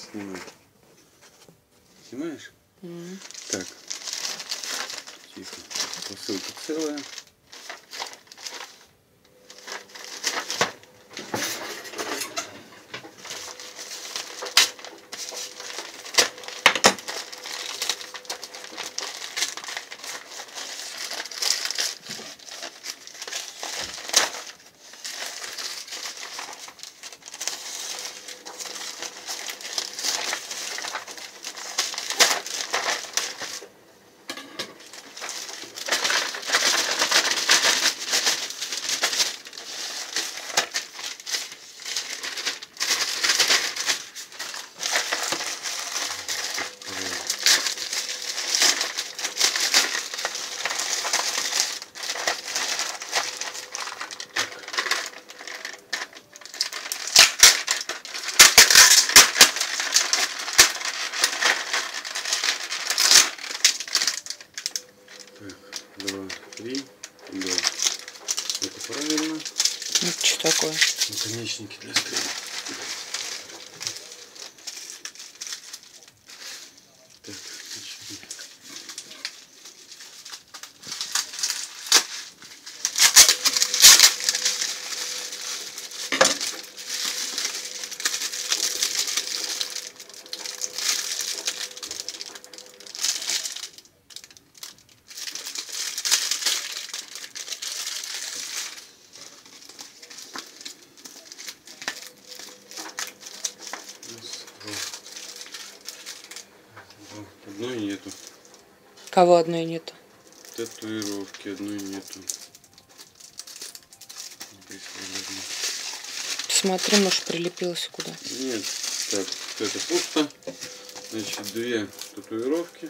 снимаю. Снимаешь? Так. Тихо. Посылка целая. Два, три, да. Это правильно. Это что такое? Наконечники для стрел. Так, значит. Одной нету. Кого одной нету? Татуировки одной нету. Посмотри, может, прилепилась куда. Нет. Так, это пусто. Значит, 2 татуировки.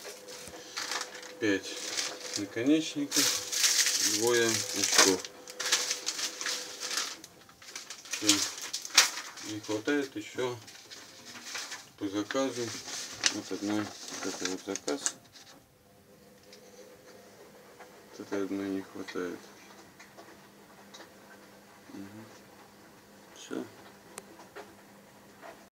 5 наконечников. 2 очков. Все. Не хватает еще по заказу. Вот одной. Это вот заказ. Вот этой одной не хватает. Все.